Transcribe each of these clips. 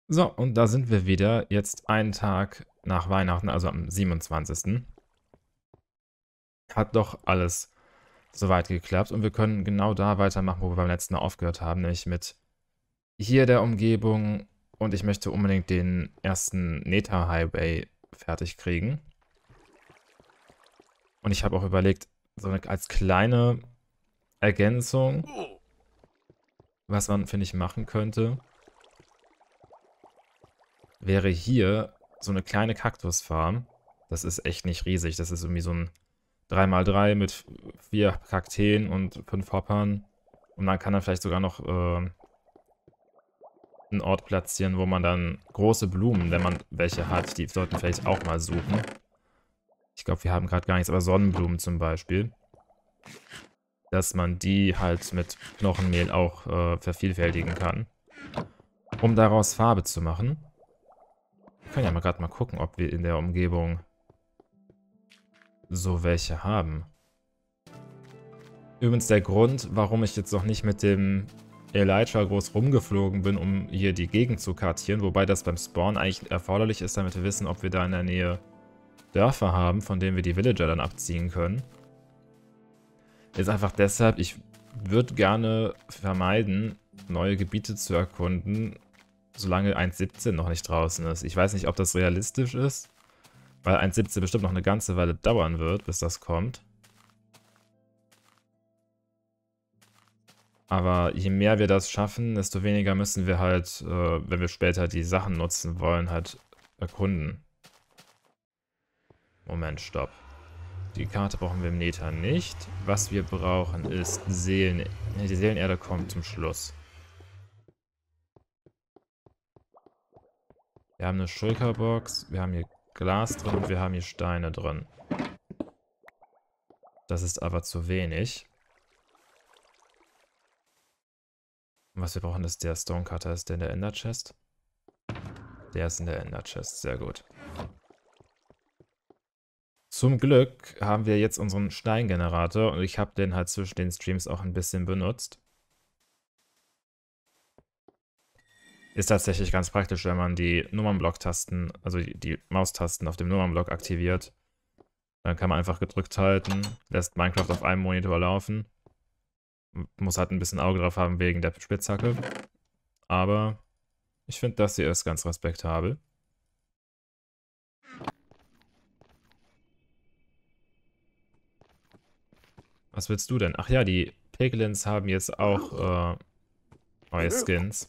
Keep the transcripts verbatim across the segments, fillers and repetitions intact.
So, und da sind wir wieder. Jetzt einen Tag nach Weihnachten, also am siebenundzwanzigsten Hat doch alles soweit geklappt und wir können genau da weitermachen, wo wir beim letzten Mal aufgehört haben, nämlich mit hier der Umgebung und ich möchte unbedingt den ersten Nether Highway fertig kriegen. Und ich habe auch überlegt, so eine, als kleine Ergänzung, was man, finde ich, machen könnte, wäre hier so eine kleine Kaktusfarm. Das ist echt nicht riesig. Das ist irgendwie so ein drei mal drei mit vier Kakteen und fünf Hoppern. Und man kann dann vielleicht sogar noch äh, einen Ort platzieren, wo man dann große Blumen, wenn man welche hat, die sollten vielleicht auch mal suchen. Ich glaube, wir haben gerade gar nichts, aber Sonnenblumen zum Beispiel. Dass man die halt mit Knochenmehl auch äh, vervielfältigen kann. Um daraus Farbe zu machen. Wir können ja mal gerade mal gucken, ob wir in der Umgebung so welche haben. Übrigens der Grund, warum ich jetzt noch nicht mit dem Elytra groß rumgeflogen bin, um hier die Gegend zu kartieren, wobei das beim Spawn eigentlich erforderlich ist, damit wir wissen, ob wir da in der Nähe Dörfer haben, von denen wir die Villager dann abziehen können. Ist einfach deshalb, ich würde gerne vermeiden, neue Gebiete zu erkunden, solange eins Punkt siebzehn noch nicht draußen ist. Ich weiß nicht, ob das realistisch ist, weil eins Punkt siebzehn bestimmt noch eine ganze Weile dauern wird, bis das kommt. Aber je mehr wir das schaffen, desto weniger müssen wir halt, äh, wenn wir später die Sachen nutzen wollen, halt erkunden. Moment, stopp. Die Karte brauchen wir im Nether nicht. Was wir brauchen ist Seelen... Ne, die Seelenerde kommt zum Schluss. Wir haben eine Shulkerbox, wir haben hier Glas drin und wir haben hier Steine drin. Das ist aber zu wenig. Und was wir brauchen ist der Stonecutter. Ist der in der Ender Chest? Der ist in der Ender Chest, sehr gut. Zum Glück haben wir jetzt unseren Steingenerator und ich habe den halt zwischen den Streams auch ein bisschen benutzt. Ist tatsächlich ganz praktisch, wenn man die Nummernblock-Tasten, also die, die Maustasten auf dem Nummernblock aktiviert. Dann kann man einfach gedrückt halten, lässt Minecraft auf einem Monitor laufen. Muss halt ein bisschen Auge drauf haben wegen der Spitzhacke. Aber ich finde, das hier ist ganz respektabel. Was willst du denn? Ach ja, die Piglins haben jetzt auch äh, neue Skins.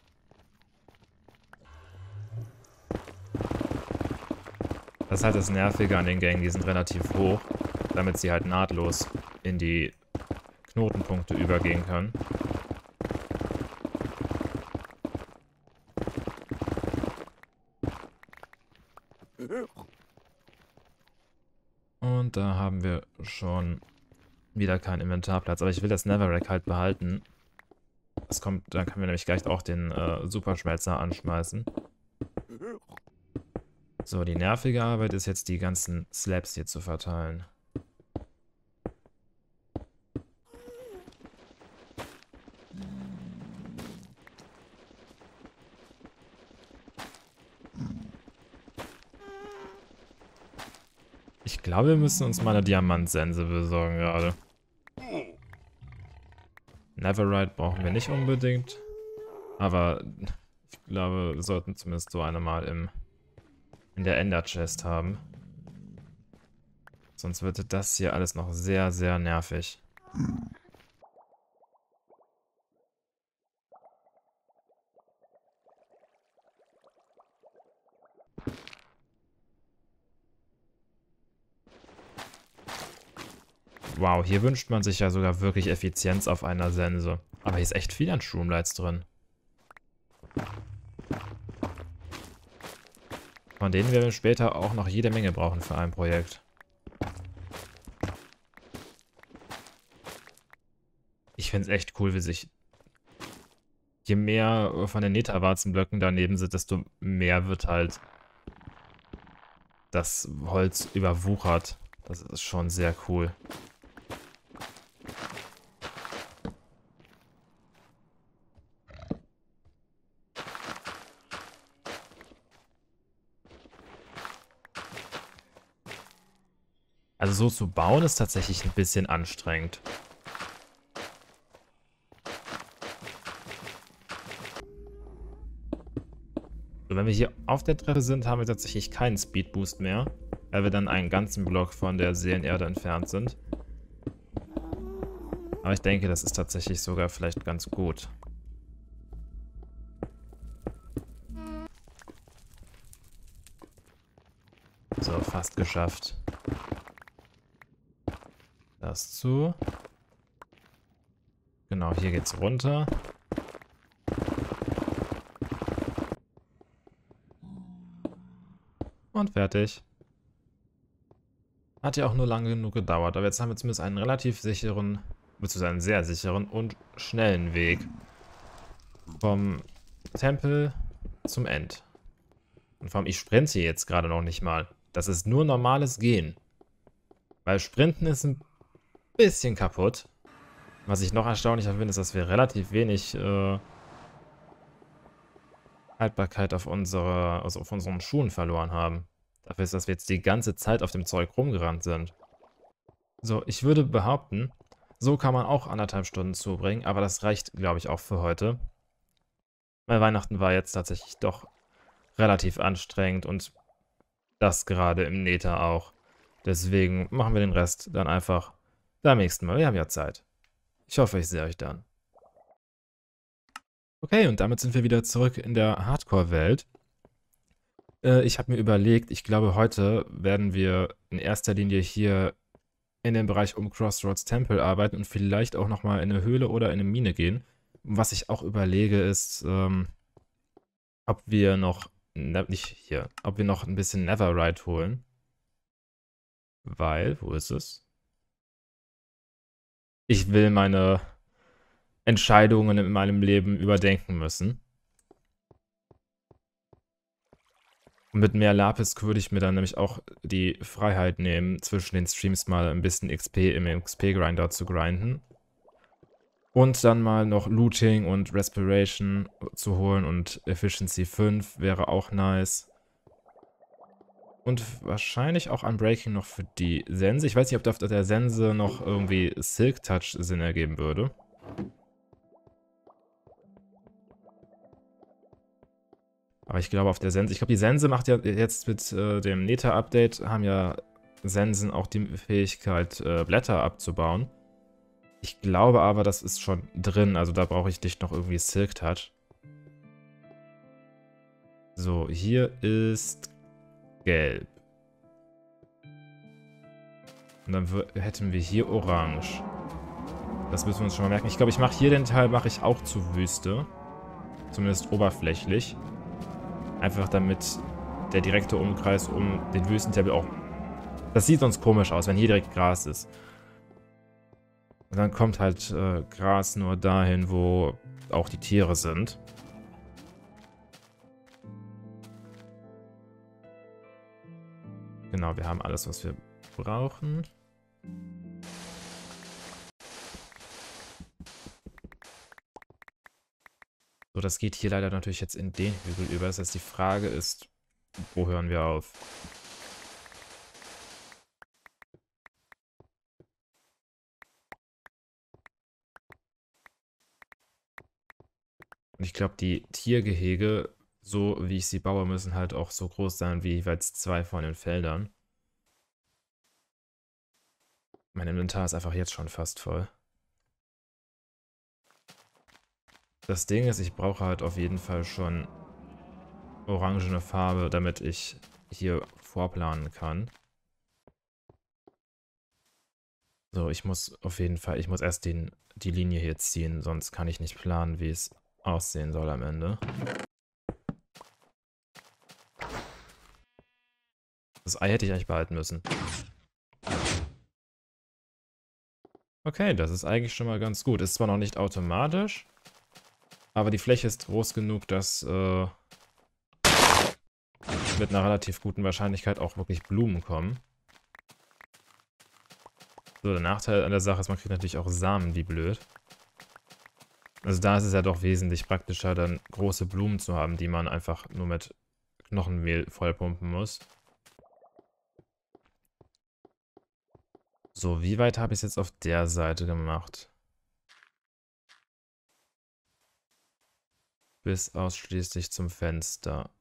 Das ist halt das Nervige an den Gängen, die sind relativ hoch, damit sie halt nahtlos in die Knotenpunkte übergehen können. Und da haben wir schon wieder keinen Inventarplatz, aber ich will das Netherrack halt behalten. Das kommt, dann können wir nämlich gleich auch den äh, Superschmelzer anschmeißen. So, die nervige Arbeit ist jetzt, die ganzen Slabs hier zu verteilen. Ich glaube, wir müssen uns mal eine Diamantsense besorgen gerade. Netherite brauchen wir nicht unbedingt. Aber ich glaube, wir sollten zumindest so eine mal im, in der Ender Chest haben. Sonst wird das hier alles noch sehr, sehr nervig. Wow, hier wünscht man sich ja sogar wirklich Effizienz auf einer Sense. Aber hier ist echt viel an Shroomlights drin. Von denen werden wir später auch noch jede Menge brauchen für ein Projekt. Ich finde es echt cool, wie sich... Je mehr von den Netherwarzenblöcken daneben sind, desto mehr wird halt das Holz überwuchert. Das ist schon sehr cool. Also so zu bauen ist tatsächlich ein bisschen anstrengend. So, wenn wir hier auf der Treppe sind, haben wir tatsächlich keinen Speedboost mehr, weil wir dann einen ganzen Block von der Seelenerde entfernt sind. Aber ich denke, das ist tatsächlich sogar vielleicht ganz gut. So, fast geschafft. Das zu. Genau, hier geht's runter. Und fertig. Hat ja auch nur lange genug gedauert, aber jetzt haben wir zumindest einen relativ sicheren, beziehungsweise einen sehr sicheren und schnellen Weg vom Tempel zum End. Und vor allem, ich sprinte jetzt gerade noch nicht mal. Das ist nur normales Gehen. Weil Sprinten ist ein bisschen kaputt. Was ich noch erstaunlicher finde, ist, dass wir relativ wenig äh, Haltbarkeit auf, unsere, also auf unseren Schuhen verloren haben. Dafür ist, dass wir jetzt die ganze Zeit auf dem Zeug rumgerannt sind. So, ich würde behaupten, so kann man auch anderthalb Stunden zubringen, aber das reicht, glaube ich, auch für heute. Weil Weihnachten war jetzt tatsächlich doch relativ anstrengend und das gerade im Nether auch. Deswegen machen wir den Rest dann einfach beim nächsten Mal. Wir haben ja Zeit. Ich hoffe, ich sehe euch dann. Okay, und damit sind wir wieder zurück in der Hardcore-Welt. Äh, ich habe mir überlegt, ich glaube, heute werden wir in erster Linie hier in dem Bereich um Crossroads Temple arbeiten und vielleicht auch nochmal in eine Höhle oder in eine Mine gehen. Was ich auch überlege, ist, ähm, ob wir noch, ne, nicht hier, ob wir noch ein bisschen Netherite holen. Weil, wo ist es? Ich will meine Entscheidungen in meinem Leben überdenken müssen. Und mit mehr Lapis würde ich mir dann nämlich auch die Freiheit nehmen, zwischen den Streams mal ein bisschen X P im X P-Grinder zu grinden. Und dann mal noch Looting und Respiration zu holen und Efficiency fünf wäre auch nice. Und wahrscheinlich auch Unbreaking noch für die Sense. Ich weiß nicht, ob auf der Sense noch irgendwie Silk Touch Sinn ergeben würde. Aber ich glaube auf der Sense, ich glaube die Sense macht ja jetzt mit äh, dem Nether-Update, haben ja Sensen auch die Fähigkeit, äh, Blätter abzubauen. Ich glaube aber, das ist schon drin, also da brauche ich nicht noch irgendwie Silk Touch. So, hier ist gelb. Und dann hätten wir hier orange. Das müssen wir uns schon mal merken. Ich glaube, ich mache hier den Teil, mache ich auch zu Wüste. Zumindest oberflächlich. Einfach damit der direkte Umkreis um den Wüstentempel auch... Das sieht sonst komisch aus, wenn hier direkt Gras ist. Und dann kommt halt äh, Gras nur dahin, wo auch die Tiere sind. Genau, wir haben alles, was wir brauchen. So, das geht hier leider natürlich jetzt in den Hügel über. Das heißt, die Frage ist, wo hören wir auf? Und ich glaube, die Tiergehege, so wie ich sie baue, müssen halt auch so groß sein wie jeweils zwei von den Feldern. Mein Inventar ist einfach jetzt schon fast voll. Das Ding ist, ich brauche halt auf jeden Fall schon orangene Farbe, damit ich hier vorplanen kann. So, ich muss auf jeden Fall, ich muss erst den, die Linie hier ziehen, sonst kann ich nicht planen, wie es aussehen soll am Ende. Das Ei hätte ich eigentlich behalten müssen. Okay, das ist eigentlich schon mal ganz gut. Ist zwar noch nicht automatisch, aber die Fläche ist groß genug, dass äh, mit einer relativ guten Wahrscheinlichkeit auch wirklich Blumen kommen. So, der Nachteil an der Sache ist, man kriegt natürlich auch Samen wie blöd. Also da ist es ja doch wesentlich praktischer, dann große Blumen zu haben, die man einfach nur mit Knochenmehl vollpumpen muss. So, wie weit habe ich es jetzt auf der Seite gemacht? Bis ausschließlich zum Fenster.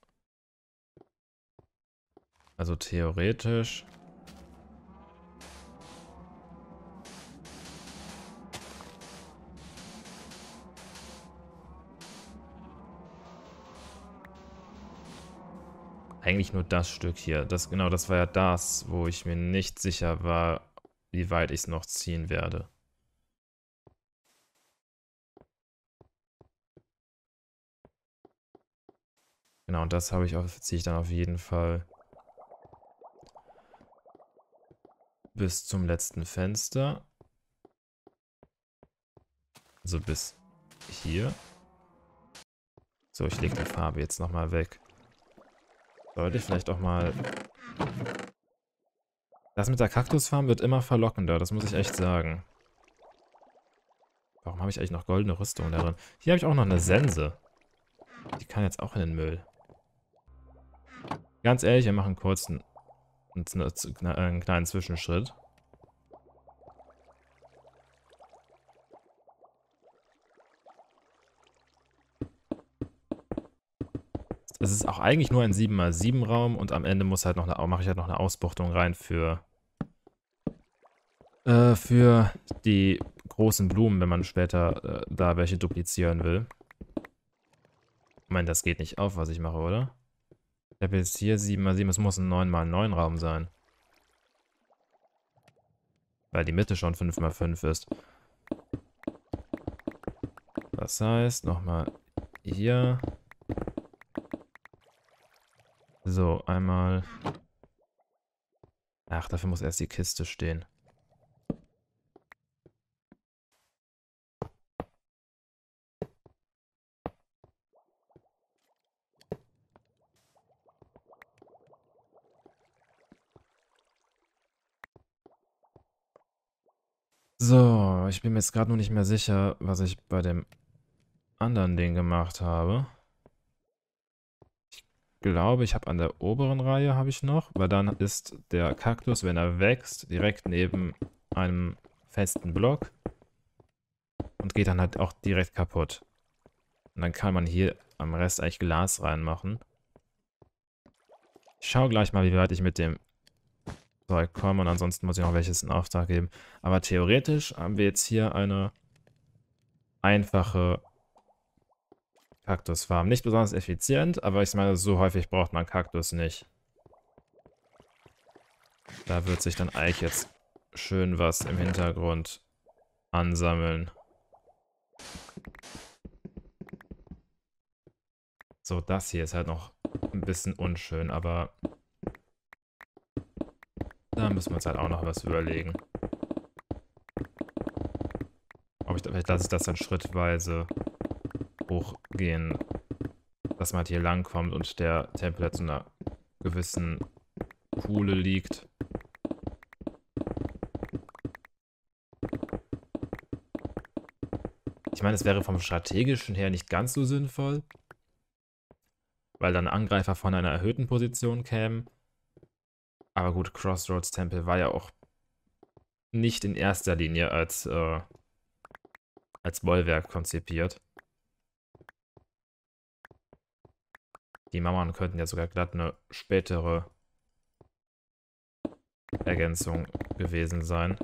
Also theoretisch. Eigentlich nur das Stück hier. Das, genau, das war ja das, wo ich mir nicht sicher war, wie weit ich es noch ziehen werde. Genau, und das habe ich auch, ziehe ich dann auf jeden Fall bis zum letzten Fenster. Also bis hier. So, ich lege die Farbe jetzt nochmal weg. Sollte ich vielleicht auch mal... Das mit der Kaktusfarm wird immer verlockender, das muss ich echt sagen. Warum habe ich eigentlich noch goldene Rüstung darin? Hier habe ich auch noch eine Sense. Die kann jetzt auch in den Müll. Ganz ehrlich, wir machen kurz einen, einen kleinen Zwischenschritt. Es ist auch eigentlich nur ein sieben mal sieben Raum und am Ende muss halt noch eine, mache ich halt noch eine Ausbuchtung rein für, äh, für die großen Blumen, wenn man später äh, da welche duplizieren will. Ich meine, das geht nicht auf, was ich mache, oder? Ich habe jetzt hier sieben mal sieben, es muss ein neun mal neun Raum sein. Weil die Mitte schon fünf mal fünf ist. Das heißt, nochmal hier. So, einmal... Ach, dafür muss erst die Kiste stehen. So, ich bin mir jetzt gerade nur nicht mehr sicher, was ich bei dem anderen Ding gemacht habe. Ich glaube, ich habe an der oberen Reihe habe ich noch, weil dann ist der Kaktus, wenn er wächst, direkt neben einem festen Block und geht dann halt auch direkt kaputt. Und dann kann man hier am Rest eigentlich Glas reinmachen. Ich schaue gleich mal, wie weit ich mit dem Zeug komme und ansonsten muss ich noch welches in Auftrag geben. Aber theoretisch haben wir jetzt hier eine einfache Kaktusfarm. Nicht besonders effizient, aber ich meine, so häufig braucht man Kaktus nicht. Da wird sich dann eigentlich jetzt schön was im Hintergrund ansammeln. So, das hier ist halt noch ein bisschen unschön, aber da müssen wir uns halt auch noch was überlegen. Ob ich, vielleicht lasse ich das dann schrittweise hochgehen, dass man halt hier lang kommt und der Tempel halt zu einer gewissen Kuhle liegt. Ich meine, es wäre vom strategischen her nicht ganz so sinnvoll, weil dann Angreifer von einer erhöhten Position kämen. Aber gut, Crossroads Tempel war ja auch nicht in erster Linie als, äh, als Bollwerk konzipiert. Die Mauern könnten ja sogar glatt eine spätere Ergänzung gewesen sein.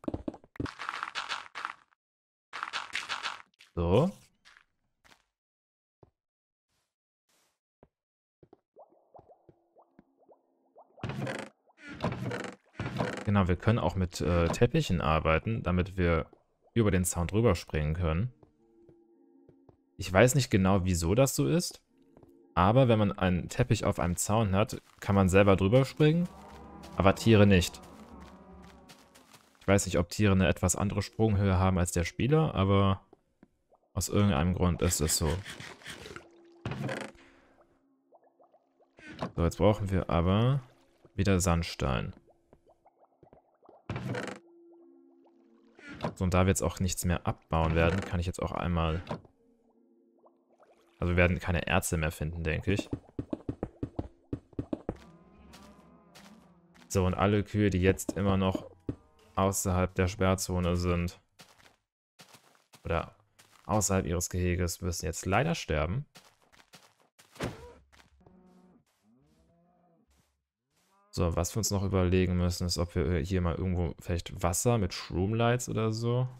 So. Genau, wir können auch mit äh, Teppichen arbeiten, damit wir über den Zaun drüber springen können. Ich weiß nicht genau, wieso das so ist, aber wenn man einen Teppich auf einem Zaun hat, kann man selber drüber springen, aber Tiere nicht. Ich weiß nicht, ob Tiere eine etwas andere Sprunghöhe haben als der Spieler, aber aus irgendeinem Grund ist es so. So, jetzt brauchen wir aber wieder Sandstein. So, und da wir jetzt auch nichts mehr abbauen werden, kann ich jetzt auch einmal... Also wir werden keine Erze mehr finden, denke ich. So, und alle Kühe, die jetzt immer noch außerhalb der Sperrzone sind. Oder außerhalb ihres Geheges, müssen jetzt leider sterben. So, was wir uns noch überlegen müssen, ist, ob wir hier mal irgendwo vielleicht Wasser mit Shroomlights oder so.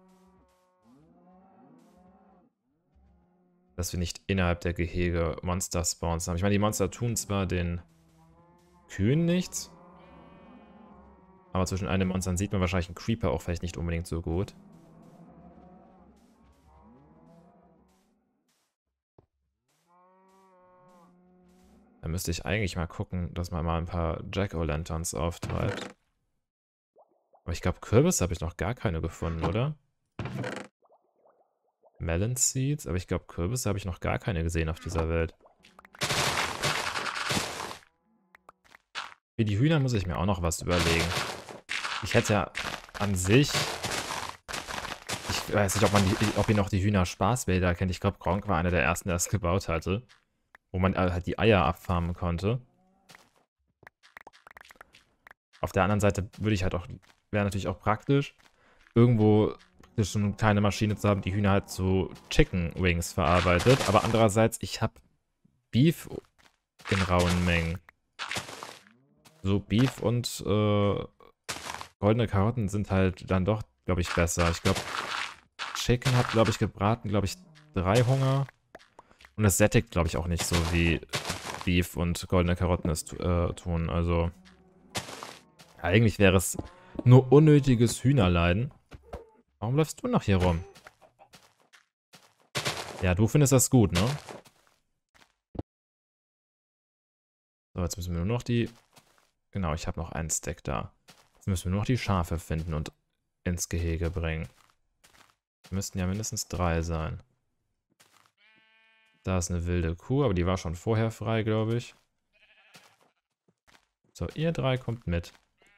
Dass wir nicht innerhalb der Gehege Monster spawns haben. Ich meine, die Monster tun zwar den Kühen nichts, aber zwischen einem Monstern sieht man wahrscheinlich einen Creeper auch vielleicht nicht unbedingt so gut. Da müsste ich eigentlich mal gucken, dass man mal ein paar Jack-O-Lanterns auftreibt. Aber ich glaube, Kürbis habe ich noch gar keine gefunden, oder? Melon Seeds, aber ich glaube, Kürbisse habe ich noch gar keine gesehen auf dieser Welt. Für die Hühner muss ich mir auch noch was überlegen. Ich hätte ja an sich... Ich weiß nicht, ob, man die, ob ihr noch die Hühner-Spaßwälder kennt. Ich glaube, Gronk war einer der ersten, der es gebaut hatte. Wo man halt die Eier abfarmen konnte. Auf der anderen Seite würde ich halt auch... Wäre natürlich auch praktisch, irgendwo praktisch so eine kleine Maschine zu haben, die Hühner halt zu Chicken Wings verarbeitet. Aber andererseits, ich habe Beef in rauen Mengen. So Beef und äh, goldene Karotten sind halt dann doch, glaube ich, besser. Ich glaube, Chicken hat, glaube ich, gebraten, glaube ich, drei Hunger. Und es sättigt, glaube ich, auch nicht so, wie Beef und goldene Karotten es äh, tun. Also, eigentlich wäre es nur unnötiges Hühnerleiden. Warum läufst du noch hier rum? Ja, du findest das gut, ne? So, jetzt müssen wir nur noch die... Genau, ich habe noch einen Stack da. Jetzt müssen wir nur noch die Schafe finden und ins Gehege bringen. Müssten ja mindestens drei sein. Da ist eine wilde Kuh, aber die war schon vorher frei, glaube ich. So, ihr drei kommt mit.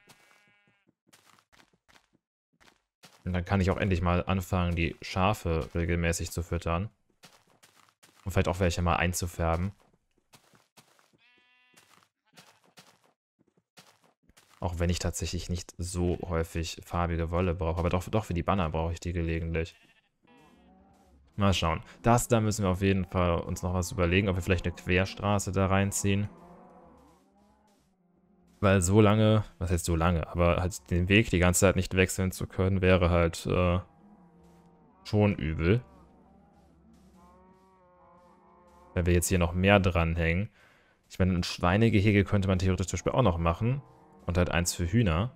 Und dann kann ich auch endlich mal anfangen, die Schafe regelmäßig zu füttern. Und vielleicht auch welche mal einzufärben. Auch wenn ich tatsächlich nicht so häufig farbige Wolle brauche. Aber doch, doch für die Banner brauche ich die gelegentlich. Mal schauen. Das, da müssen wir auf jeden Fall uns noch was überlegen, ob wir vielleicht eine Querstraße da reinziehen. Weil so lange, was heißt so lange, aber halt den Weg die ganze Zeit nicht wechseln zu können, wäre halt äh, schon übel. Wenn wir jetzt hier noch mehr dranhängen. Ich meine, ein Schweinegehege könnte man theoretisch zum Beispiel auch noch machen. Und halt eins für Hühner.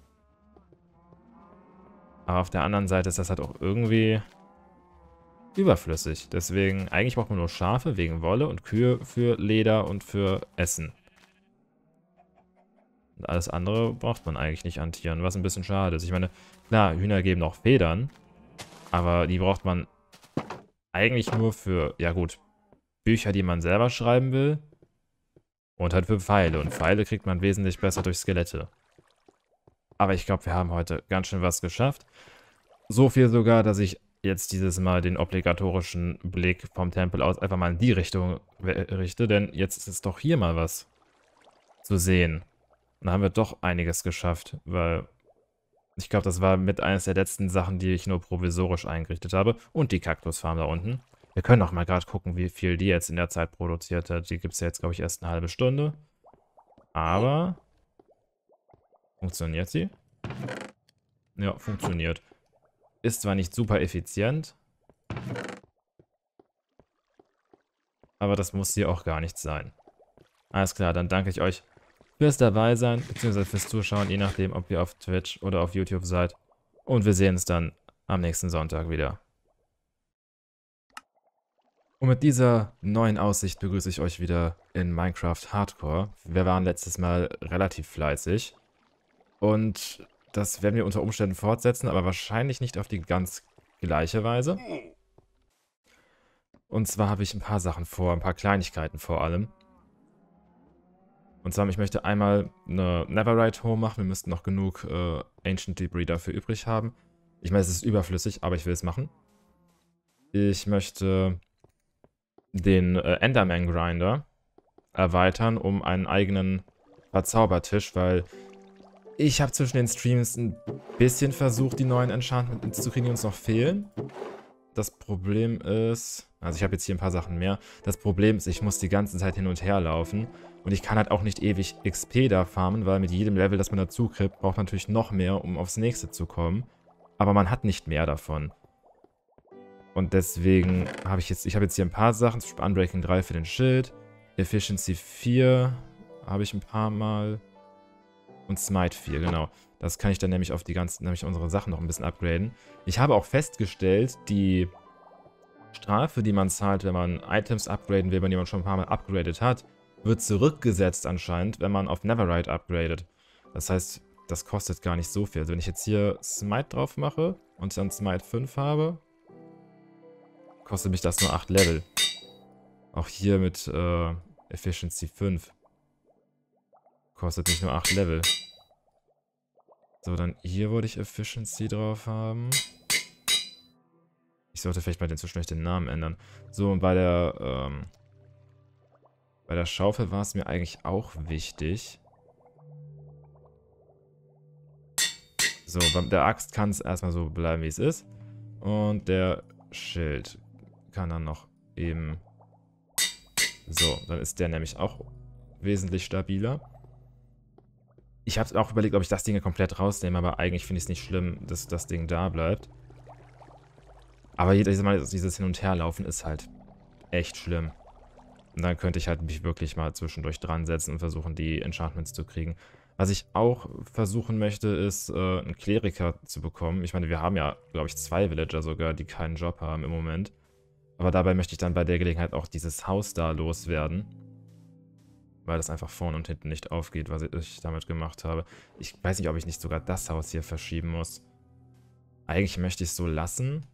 Aber auf der anderen Seite ist das halt auch irgendwie überflüssig. Deswegen, eigentlich braucht man nur Schafe wegen Wolle und Kühe für Leder und für Essen. Und alles andere braucht man eigentlich nicht an Tieren, was ein bisschen schade ist. Ich meine, klar, Hühner geben auch Federn, aber die braucht man eigentlich nur für, ja gut, Bücher, die man selber schreiben will. Und halt für Pfeile. Und Pfeile kriegt man wesentlich besser durch Skelette. Aber ich glaube, wir haben heute ganz schön was geschafft. So viel sogar, dass ich jetzt dieses Mal den obligatorischen Blick vom Tempel aus einfach mal in die Richtung richte. Denn jetzt ist es doch hier mal was zu sehen. Und da haben wir doch einiges geschafft. Weil ich glaube, das war mit eines der letzten Sachen, die ich nur provisorisch eingerichtet habe. Und die Kaktusfarm da unten. Wir können auch mal gerade gucken, wie viel die jetzt in der Zeit produziert hat. Die gibt es ja jetzt, glaube ich, erst eine halbe Stunde. Aber... Funktioniert sie? Ja, funktioniert. Ist zwar nicht super effizient. Aber das muss hier auch gar nicht sein. Alles klar, dann danke ich euch fürs Dabeisein, beziehungsweise fürs Zuschauen, je nachdem, ob ihr auf Twitch oder auf YouTube seid. Und wir sehen uns dann am nächsten Sonntag wieder. Und mit dieser neuen Aussicht begrüße ich euch wieder in Minecraft Hardcore. Wir waren letztes Mal relativ fleißig. Und das werden wir unter Umständen fortsetzen, aber wahrscheinlich nicht auf die ganz gleiche Weise. Und zwar habe ich ein paar Sachen vor, ein paar Kleinigkeiten vor allem. Und zwar, ich möchte einmal eine Netherite Home machen. Wir müssten noch genug äh, Ancient Debris dafür übrig haben. Ich meine, es ist überflüssig, aber ich will es machen. Ich möchte den äh, Enderman Grinder erweitern um einen eigenen Verzaubertisch, weil Ich habe zwischen den Streams ein bisschen versucht, die neuen Enchantments zu kriegen, die uns noch fehlen. Das Problem ist, also ich habe jetzt hier ein paar Sachen mehr. Das Problem ist, ich muss die ganze Zeit hin und her laufen. Und ich kann halt auch nicht ewig X P da farmen, weil mit jedem Level, das man dazu kriegt, braucht man natürlich noch mehr, um aufs nächste zu kommen. Aber man hat nicht mehr davon. Und deswegen habe ich jetzt, ich habe jetzt hier ein paar Sachen, zum Beispiel Unbreaking drei für den Schild, Efficiency vier habe ich ein paar Mal und Smite vier, genau. Das kann ich dann nämlich auf die ganzen, nämlich unsere Sachen noch ein bisschen upgraden. Ich habe auch festgestellt, die Strafe, die man zahlt, wenn man Items upgraden will, wenn jemand schon ein paar Mal upgradet hat, wird zurückgesetzt anscheinend, wenn man auf Neverite upgradet. Das heißt, das kostet gar nicht so viel. Also wenn ich jetzt hier Smite drauf mache und dann Smite fünf habe, kostet mich das nur acht Level. Auch hier mit äh, Efficiency fünf. Kostet mich nur acht Level. So, dann hier wollte ich Efficiency drauf haben. Ich sollte vielleicht mal den zwischendurch den Namen ändern. So, und bei der, ähm, bei der Schaufel war es mir eigentlich auch wichtig. So, bei der Axt kann es erstmal so bleiben, wie es ist. Und der Schild kann dann noch eben... So, dann ist der nämlich auch wesentlich stabiler. Ich habe auch überlegt, ob ich das Ding komplett rausnehme, aber eigentlich finde ich es nicht schlimm, dass das Ding da bleibt. Aber jedes Mal dieses Hin- und Herlaufen ist halt echt schlimm. Und dann könnte ich halt mich wirklich mal zwischendurch dran setzen und versuchen, die Enchantments zu kriegen. Was ich auch versuchen möchte, ist, äh, einen Kleriker zu bekommen. Ich meine, wir haben ja, glaube ich, zwei Villager sogar, die keinen Job haben im Moment. Aber dabei möchte ich dann bei der Gelegenheit auch dieses Haus da loswerden. Weil das einfach vorne und hinten nicht aufgeht, was ich damit gemacht habe. Ich weiß nicht, ob ich nicht sogar das Haus hier verschieben muss. Eigentlich möchte ich es so lassen.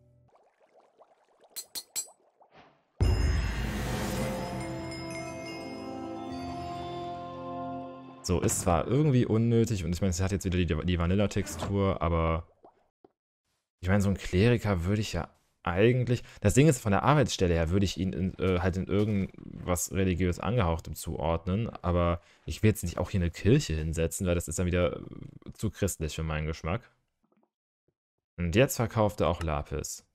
So, ist zwar irgendwie unnötig und ich meine, es hat jetzt wieder die, die Vanilla-Textur, aber ich meine, so ein Kleriker würde ich ja eigentlich... Das Ding ist, von der Arbeitsstelle her würde ich ihn in, äh, halt in irgendwas religiös Angehauchtem zuordnen, aber ich will jetzt nicht auch hier eine Kirche hinsetzen, weil das ist dann wieder äh, zu christlich für meinen Geschmack. Und jetzt verkauft er auch Lapis.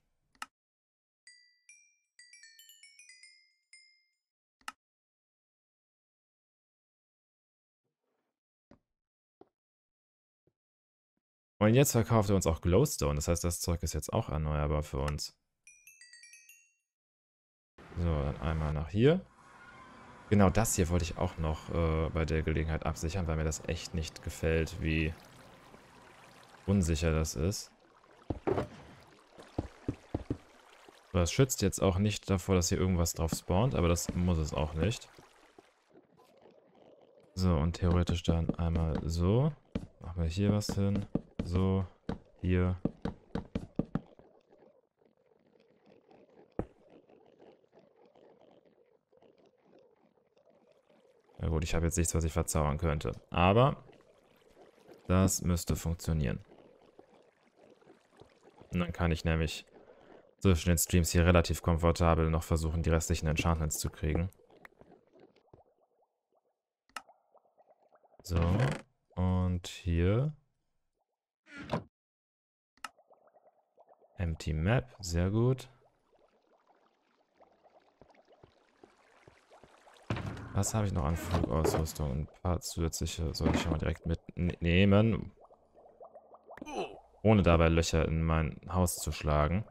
Und jetzt verkauft er uns auch Glowstone, das heißt, das Zeug ist jetzt auch erneuerbar für uns. So, dann einmal nach hier. Genau das hier wollte ich auch noch äh, bei der Gelegenheit absichern, weil mir das echt nicht gefällt, wie unsicher das ist. Das schützt jetzt auch nicht davor, dass hier irgendwas drauf spawnt, aber das muss es auch nicht. So, und theoretisch dann einmal so. Machen wir hier was hin. So, hier. Na gut, ich habe jetzt nichts, was ich verzaubern könnte. Aber das müsste funktionieren. Und dann kann ich nämlich zwischen den Streams hier relativ komfortabel noch versuchen, die restlichen Enchantments zu kriegen. So, und hier. Empty Map, sehr gut. Was habe ich noch an Flugausrüstung? Ein paar zusätzliche soll ich schon mal direkt mitnehmen. Ohne dabei Löcher in mein Haus zu schlagen.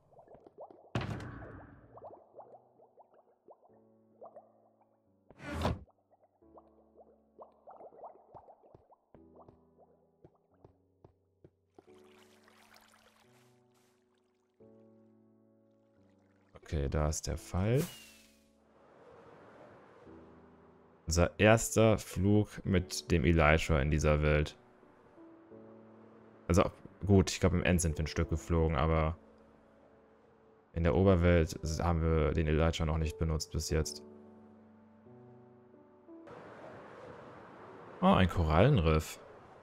Okay, da ist der Pfeil. Unser erster Flug mit dem Elytra in dieser Welt. Also gut, ich glaube im End sind wir ein Stück geflogen, aber in der Oberwelt haben wir den Elytra noch nicht benutzt bis jetzt. Oh, ein Korallenriff.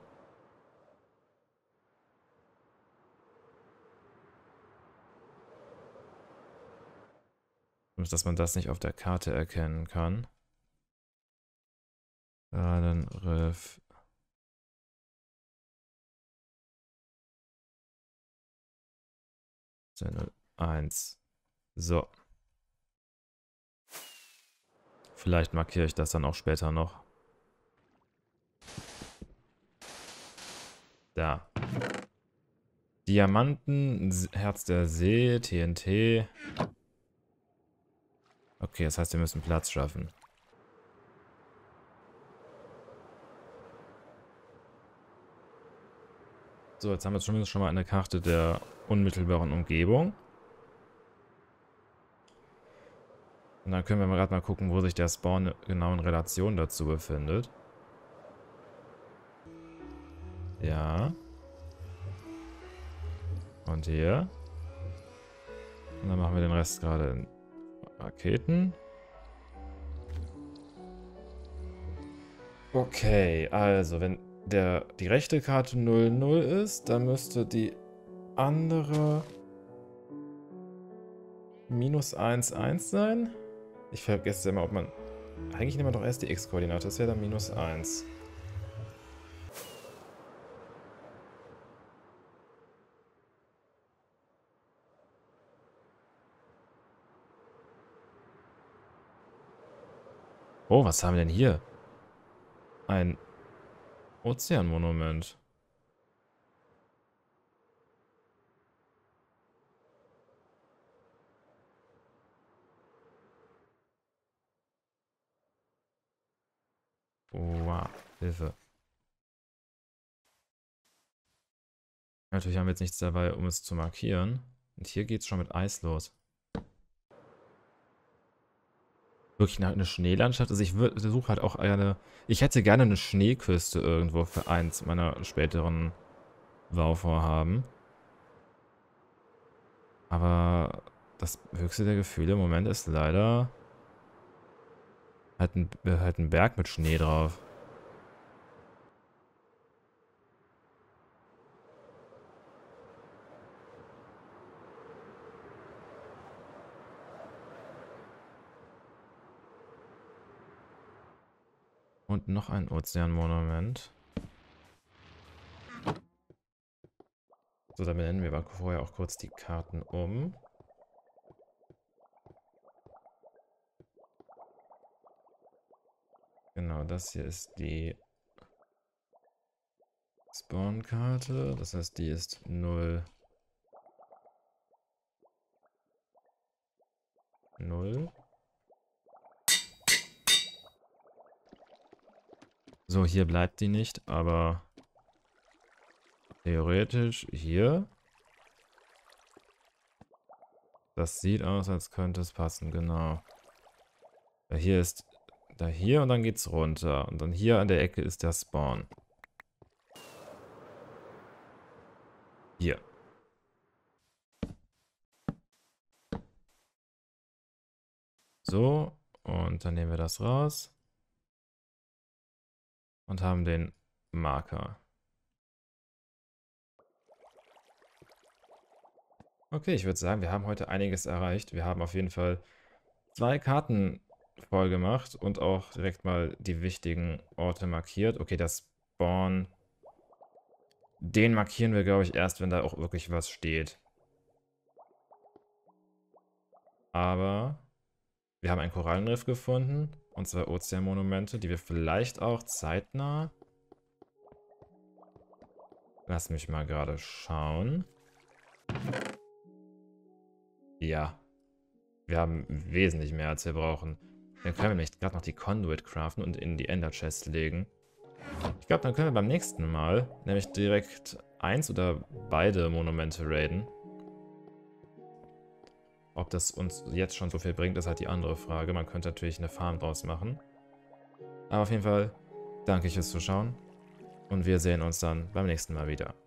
Dass man das nicht auf der Karte erkennen kann. Korallenriff. eins. So. Vielleicht markiere ich das dann auch später noch. Da. Diamanten, Herz der See, T N T. Okay, das heißt, wir müssen Platz schaffen. So, jetzt haben wir zumindest schon mal eine Karte der unmittelbaren Umgebung. Und dann können wir gerade mal gucken, wo sich der Spawn genau in Relation dazu befindet. Ja. Und hier. Und dann machen wir den Rest gerade in Raketen. Okay, also wenn der, die rechte Karte null null ist, dann müsste die andere minus eins eins sein. Ich vergesse immer, ob man... Eigentlich nimmt man doch erst die X-Koordinate, das wäre dann minus eins. Oh, was haben wir denn hier? Ein Ozeanmonument. Wow, Hilfe. Natürlich haben wir jetzt nichts dabei, um es zu markieren. Und hier geht es schon mit Eis los. Wirklich eine Schneelandschaft. Also ich suche halt auch eine... Ich hätte gerne eine Schneeküste irgendwo für eins meiner späteren Bauvorhaben. Aber das höchste der Gefühle im Moment ist leider halt ein, halt ein Berg mit Schnee drauf. Und noch ein Ozeanmonument. So, dann benennen wir aber vorher auch kurz die Karten um. Genau, das hier ist die Spawn-Karte. Das heißt, die ist null. null. So, hier bleibt die nicht, aber theoretisch hier. Das sieht aus, als könnte es passen, genau. Ja, hier ist da hier und dann geht's runter. Und dann hier an der Ecke ist der Spawn. Hier. So, und dann nehmen wir das raus. Und haben den Marker. Okay, ich würde sagen, wir haben heute einiges erreicht. Wir haben auf jeden Fall zwei Karten voll gemacht und auch direkt mal die wichtigen Orte markiert. Okay, das Spawn, den markieren wir, glaube ich, erst, wenn da auch wirklich was steht. Aber wir haben ein Korallenriff gefunden und zwei Ozeanmonumente, die wir vielleicht auch zeitnah... Lass mich mal gerade schauen. Ja. Wir haben wesentlich mehr, als wir brauchen. Dann können wir nämlich gerade noch die Conduit craften und in die Ender Chest legen. Ich glaube, dann können wir beim nächsten Mal nämlich direkt eins oder beide Monumente raiden. Ob das uns jetzt schon so viel bringt, ist halt die andere Frage. Man könnte natürlich eine Farm draus machen. Aber auf jeden Fall danke ich fürs Zuschauen und wir sehen uns dann beim nächsten Mal wieder.